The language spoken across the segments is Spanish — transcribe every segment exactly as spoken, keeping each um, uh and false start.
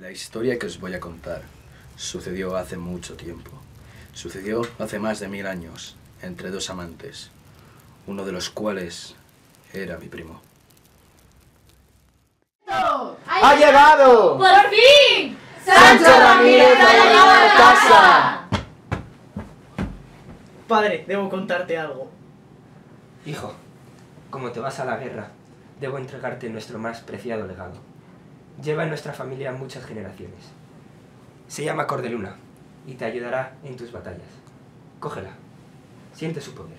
La historia que os voy a contar sucedió hace mucho tiempo. Sucedió hace más de mil años, entre dos amantes, uno de los cuales era mi primo. ¡Ha llegado! ¡Por fin! ¡Sancho Ramírez ha llegado a casa! Padre, debo contarte algo. Hijo, como te vas a la guerra, debo entregarte nuestro más preciado legado. Lleva en nuestra familia muchas generaciones. Se llama Cordeluna y te ayudará en tus batallas. Cógela. Siente su poder.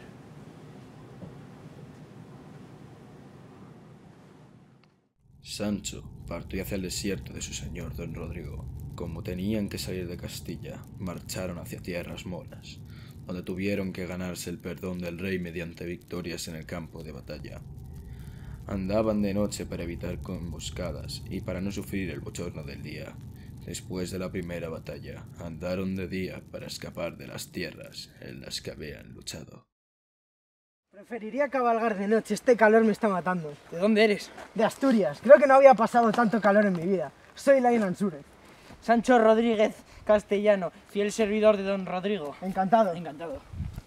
Sancho partió hacia el desierto de su señor don Rodrigo. Como tenían que salir de Castilla, marcharon hacia tierras moras, donde tuvieron que ganarse el perdón del rey mediante victorias en el campo de batalla. Andaban de noche para evitar emboscadas y para no sufrir el bochorno del día. Después de la primera batalla, andaron de día para escapar de las tierras en las que habían luchado. Preferiría cabalgar de noche, este calor me está matando. ¿De dónde eres? De Asturias, creo que no había pasado tanto calor en mi vida. Soy Lain Ansúrez. Sancho Rodríguez Castellano, fiel servidor de don Rodrigo. Encantado. Encantado.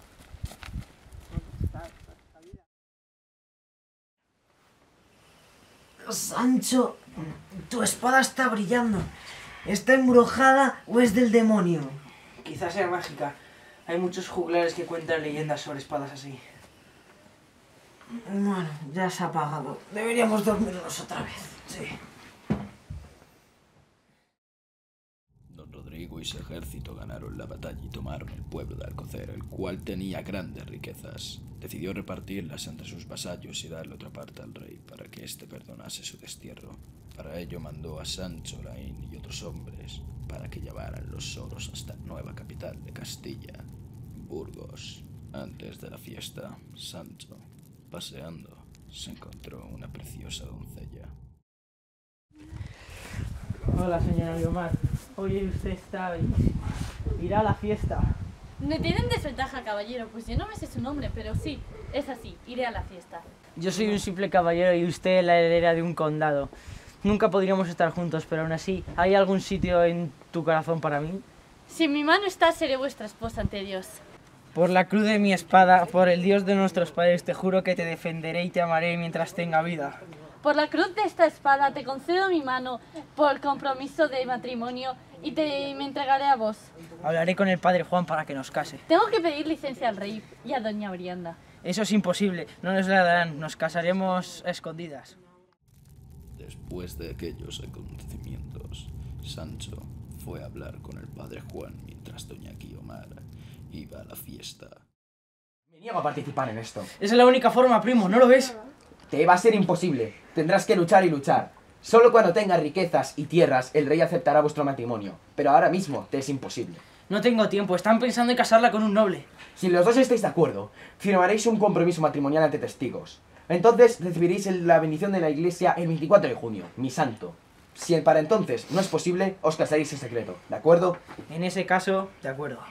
Sancho, tu espada está brillando. ¿Está embrujada o es del demonio? Quizás sea mágica. Hay muchos juglares que cuentan leyendas sobre espadas así. Bueno, ya se ha apagado. Deberíamos dormirnos otra vez. Sí. Don Rodrigo y su ejército ganaron la batalla y tomaron el pueblo de Alcocer, el cual tenía grandes riquezas. Decidió repartirlas entre sus vasallos y darle otra parte al rey para que éste perdonase su destierro. Para ello mandó a Sancho, Lain y otros hombres para que llevaran los oros hasta la nueva capital de Castilla, Burgos. Antes de la fiesta, Sancho, paseando, se encontró una preciosa doncella. Hola, señora Guiomar. Oye, usted está bellísima. Irá a la fiesta. Me tienen desventaja, caballero, pues yo no me sé su nombre, pero sí, es así, iré a la fiesta. Yo soy un simple caballero y usted la heredera de un condado. Nunca podríamos estar juntos, pero aún así, ¿hay algún sitio en tu corazón para mí? Si en mi mano está, seré vuestra esposa ante Dios. Por la cruz de mi espada, por el Dios de nuestros padres, te juro que te defenderé y te amaré mientras tenga vida. Por la cruz de esta espada te concedo mi mano por compromiso de matrimonio y te me entregaré a vos. Hablaré con el padre Juan para que nos case. Tengo que pedir licencia al rey y a doña Brianda. Eso es imposible, no nos la darán, nos casaremos a escondidas. Después de aquellos acontecimientos, Sancho fue a hablar con el padre Juan mientras doña Guiomar iba a la fiesta. Me niego a participar en esto. Esa es la única forma, primo, ¿no lo ves? Te va a ser imposible. Tendrás que luchar y luchar. Solo cuando tengas riquezas y tierras, el rey aceptará vuestro matrimonio. Pero ahora mismo te es imposible. No tengo tiempo, están pensando en casarla con un noble. Si los dos estáis de acuerdo, firmaréis un compromiso matrimonial ante testigos. Entonces recibiréis la bendición de la iglesia el veinticuatro de junio, mi santo. Si para entonces no es posible, os casaréis en secreto, ¿de acuerdo? En ese caso, de acuerdo.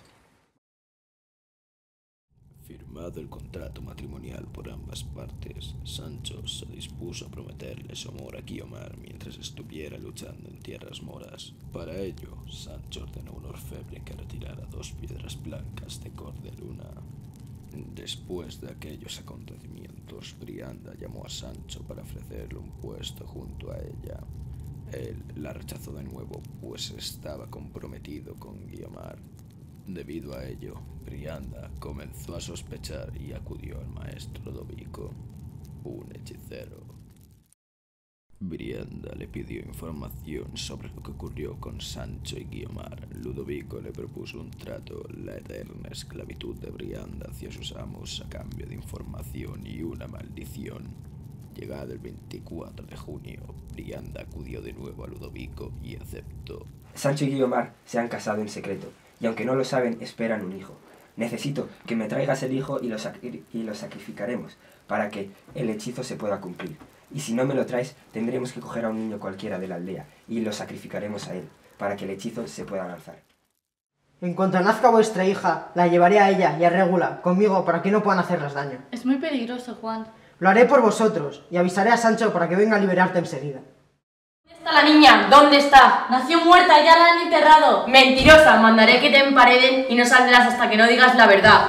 Firmado el contrato matrimonial por ambas partes, Sancho se dispuso a prometerle su amor a Guiomar mientras estuviera luchando en tierras moras. Para ello, Sancho ordenó a un orfebre que retirara dos piedras blancas de Cordeluna. Después de aquellos acontecimientos, Brianda llamó a Sancho para ofrecerle un puesto junto a ella. Él la rechazó de nuevo, pues estaba comprometido con Guiomar. Debido a ello, Brianda comenzó a sospechar y acudió al maestro Ludovico, un hechicero. Brianda le pidió información sobre lo que ocurrió con Sancho y Guiomar. Ludovico le propuso un trato, la eterna esclavitud de Brianda hacia sus amos a cambio de información y una maldición. Llegado el veinticuatro de junio, Brianda acudió de nuevo a Ludovico y aceptó. Sancho y Guiomar se han casado en secreto, y aunque no lo saben, esperan un hijo. Necesito que me traigas el hijo y lo, y lo sacrificaremos, para que el hechizo se pueda cumplir. Y si no me lo traes, tendremos que coger a un niño cualquiera de la aldea, y lo sacrificaremos a él, para que el hechizo se pueda lanzar. En cuanto nazca vuestra hija, la llevaré a ella y a Régula conmigo para que no puedan hacerles daño. Es muy peligroso, Juan. Lo haré por vosotros y avisaré a Sancho para que venga a liberarte enseguida. ¿Dónde está La niña, ¿dónde está? Nació muerta, ya la han enterrado. Mentirosa, mandaré que te empareden y no saldrás hasta que no digas la verdad.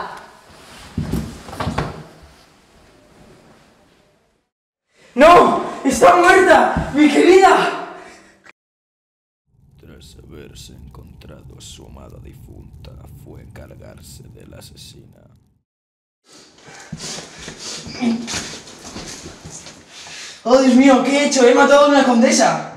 ¡No! ¡Está muerta! ¡Mi querida! Tras haberse encontrado a su amada difunta, fue a encargarse de la asesina. ¡Oh, Dios mío! ¿Qué he hecho? ¡He matado a una condesa!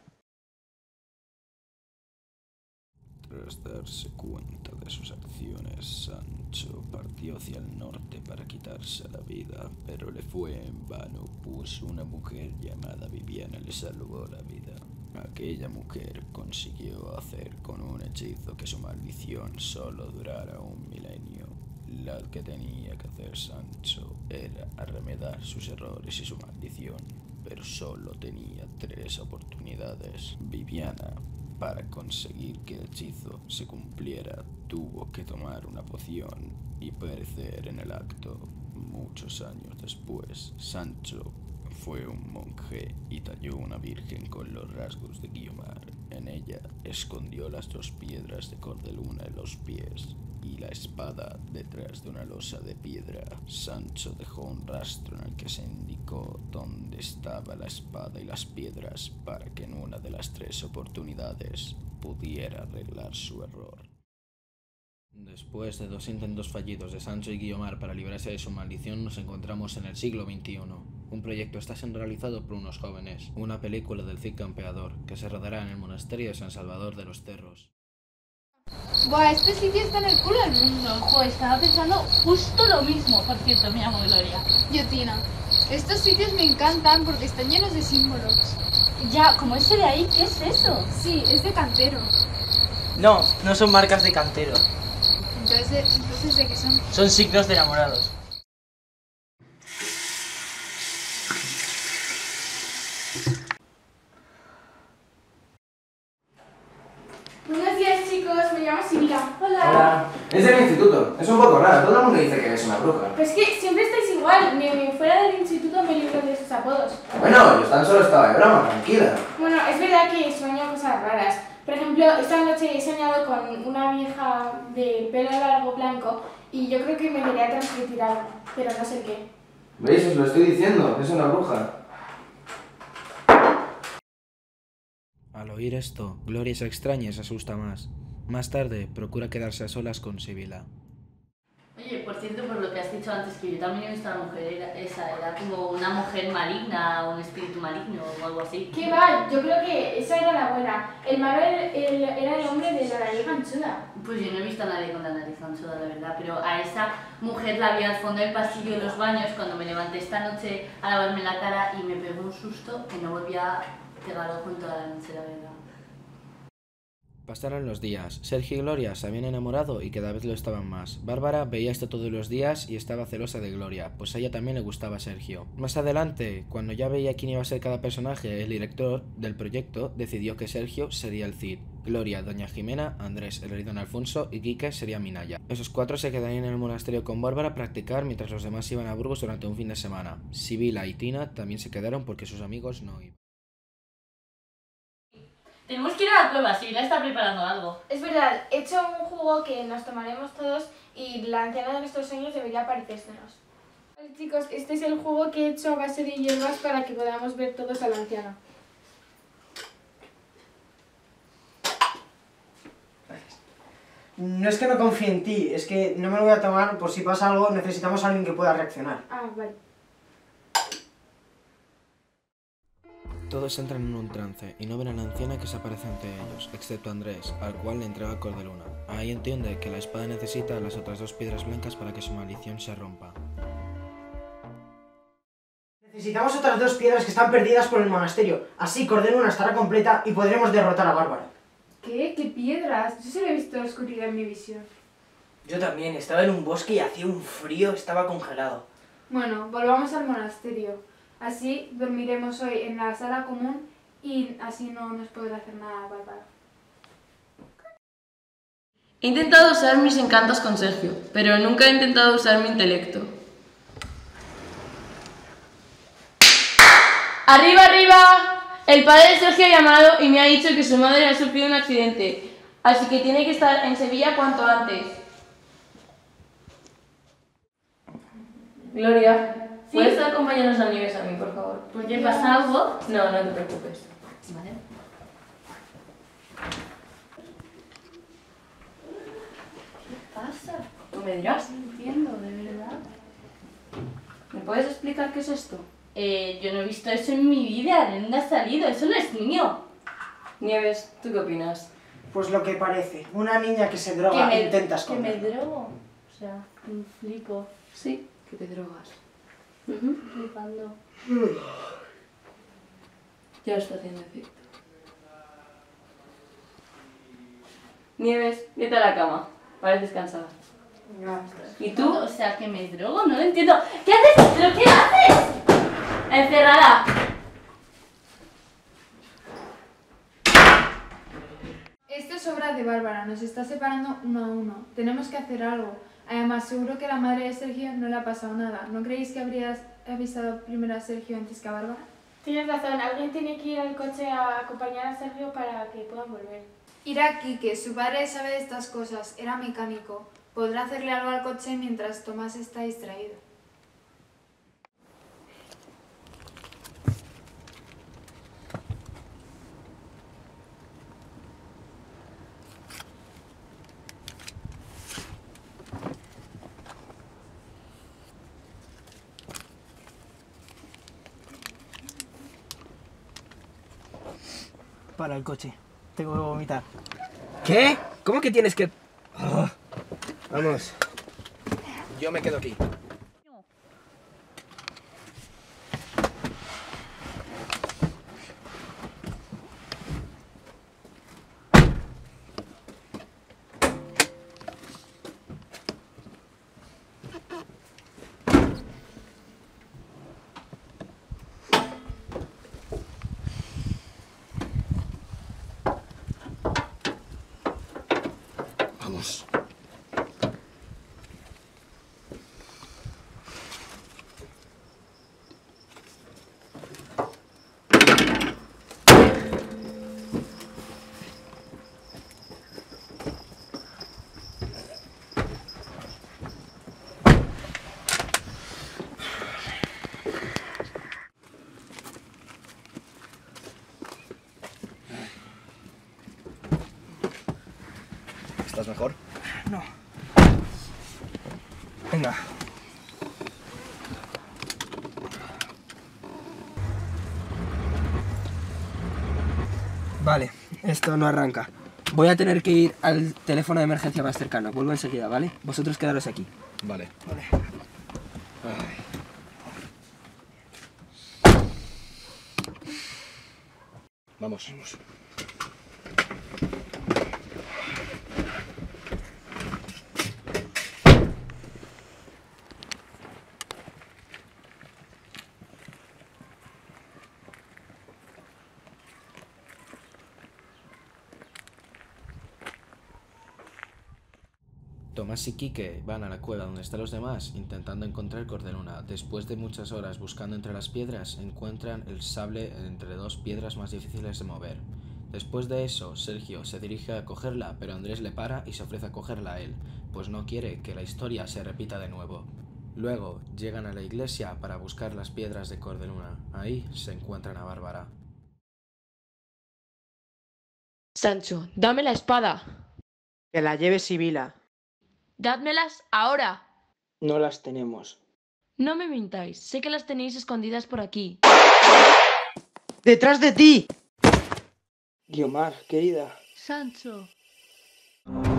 Tras darse cuenta de sus acciones, Sancho partió hacia el norte para quitarse la vida, pero le fue en vano, pues una mujer llamada Viviana le salvó la vida. Aquella mujer consiguió hacer con un hechizo que su maldición solo durara un milenio. Lo que tenía que hacer Sancho era arremedar sus errores y su maldición, pero solo tenía tres oportunidades. Viviana, para conseguir que el hechizo se cumpliera, tuvo que tomar una poción y perecer en el acto. Muchos años después, Sancho fue un monje y talló una virgen con los rasgos de Guiomar. En ella escondió las dos piedras de cordeluna en los pies y la espada detrás de una losa de piedra. Sancho dejó un rastro en el que se indicó dónde estaba la espada y las piedras para que en una de las tres oportunidades pudiera arreglar su error. Después de dos intentos fallidos de Sancho y Guiomar para librarse de su maldición, nos encontramos en el siglo veintiuno. Un proyecto está siendo realizado por unos jóvenes, una película del Cid Campeador, que se rodará en el monasterio de San Salvador de los Cerros. Buah, este sitio está en el culo del mundo. Joder, estaba pensando justo lo mismo. Por cierto, me llamo Gloria. Yo, Tina. Estos sitios me encantan porque están llenos de símbolos. Ya, como ese de ahí, ¿qué es eso? Sí, es de cantero. No, no son marcas de cantero. Entonces, entonces ¿de qué son? Son signos de enamorados. Buenos días, chicos. Me llamo Sibila. Hola. Hola. Es del instituto. Es un poco raro. Todo el mundo dice que eres una bruja. Pues que siempre estáis igual. Ni fuera del instituto me libro de sus apodos. Bueno, yo tan solo estaba de broma, tranquila. Bueno, es verdad que sueño cosas raras. Por ejemplo, esta noche he soñado con una vieja de pelo largo blanco y yo creo que me quería transmitir algo, pero no sé qué. ¿Veis? Os lo estoy diciendo. Es una bruja. Al oír esto, Gloria se extraña y se asusta más. Más tarde, procura quedarse a solas con Sibila. Oye, por cierto, por lo que has dicho antes, que yo también he visto a la mujer era, esa, era como una mujer maligna, un espíritu maligno o algo así. ¿Qué va? Yo creo que esa era la buena. El malo era el, era el hombre de la nariz ganchuda. Pues yo no he visto a nadie con la nariz anchuda, la verdad, pero a esa mujer la vi al fondo del pasillo de los baños cuando me levanté esta noche a lavarme la cara y me pegó un susto que no volvía a pegar ojo en toda la noche, la verdad. Pasaron los días. Sergio y Gloria se habían enamorado y cada vez lo estaban más. Bárbara veía esto todos los días y estaba celosa de Gloria, pues a ella también le gustaba Sergio. Más adelante, cuando ya veía quién iba a ser cada personaje, el director del proyecto decidió que Sergio sería el Cid, Gloria, Doña Jimena, Andrés, el rey Don Alfonso y Quique sería Minaya. Esos cuatro se quedarían en el monasterio con Bárbara a practicar mientras los demás iban a Burgos durante un fin de semana. Sibila y Tina también se quedaron porque sus amigos no iban. Tenemos que ir a la cueva, Sibila está preparando algo. Es verdad, he hecho un jugo que nos tomaremos todos y la anciana de nuestros sueños debería parecérsenos. Vale, chicos, este es el jugo que he hecho a base de hierbas para que podamos ver todos a la anciana. No es que no confíe en ti, es que no me lo voy a tomar por si pasa algo, necesitamos a alguien que pueda reaccionar. Ah, vale. Todos entran en un trance y no ven a la anciana que se aparece ante ellos, excepto Andrés, al cual le entrega cordeluna. Ahí entiende que la espada necesita las otras dos piedras blancas para que su maldición se rompa. Necesitamos otras dos piedras que están perdidas por el monasterio, así Cordeluna estará completa y podremos derrotar a Bárbara. ¿Qué? ¿Qué piedras? Yo solo he visto oscuridad en mi visión. Yo también, estaba en un bosque y hacía un frío, estaba congelado. Bueno, volvamos al monasterio. Así dormiremos hoy en la sala común y así no nos podrá hacer nada Bárbara. He intentado usar mis encantos con Sergio, pero nunca he intentado usar mi intelecto. ¡Arriba, arriba! El padre de Sergio ha llamado y me ha dicho que su madre ha sufrido un accidente, así que tiene que estar en Sevilla cuanto antes. Gloria, ¿Sí? ¿puedes acompañarnos a Nieves a mí, por favor? ¿Por qué pasa algo? No, no te preocupes. Vale. ¿Qué pasa? ¿Tú me dirás? No entiendo, de verdad. ¿Me puedes explicar qué es esto? Eh, yo no he visto eso en mi vida. ¿De dónde ha salido? Eso no es niño. Nieves, ¿tú qué opinas? Pues lo que parece, una niña que se Que droga me, e intenta que me esconderlo. drogo. O sea, un flipo. Sí, que te drogas. Flipando. Ya lo está haciendo efecto. Nieves, vete a la cama. Pareces cansada. ¿Y tú? O sea, que me drogo, no lo entiendo. ¿Qué haces? ¿Pero qué haces? Encerrada. Esto es obra de Bárbara, nos está separando uno a uno. Tenemos que hacer algo. Además, seguro que a la madre de Sergio no le ha pasado nada. ¿No creéis que habrías avisado primero a Sergio antes que a Bárbara? Tienes razón, alguien tiene que ir al coche a acompañar a Sergio para que puedan volver. Ir a Quique, su padre sabe de estas cosas, era mecánico. Podrá hacerle algo al coche mientras Tomás está distraído. Para el coche. Tengo que vomitar. ¿Qué? ¿Cómo que tienes que...? Oh. Vamos. Yo me quedo aquí. Vamos. ¿Estás mejor? No. Venga. Vale, esto no arranca. Voy a tener que ir al teléfono de emergencia más cercano. Vuelvo enseguida, ¿vale? Vosotros quedaros aquí. Vale. Vale. Ay. Vamos. Vamos. Tomás y Quique van a la cueva donde están los demás, intentando encontrar Cordeluna. Después de muchas horas buscando entre las piedras, encuentran el sable entre dos piedras más difíciles de mover. Después de eso, Sergio se dirige a cogerla, pero Andrés le para y se ofrece a cogerla a él, pues no quiere que la historia se repita de nuevo. Luego, llegan a la iglesia para buscar las piedras de Cordeluna. Ahí se encuentran a Bárbara. Sancho, dame la espada. Que la lleve Sibila. Dádmelas ahora. No las tenemos. No me mintáis, sé que las tenéis escondidas por aquí. ¡Detrás de ti! Guiomar, querida. Sancho.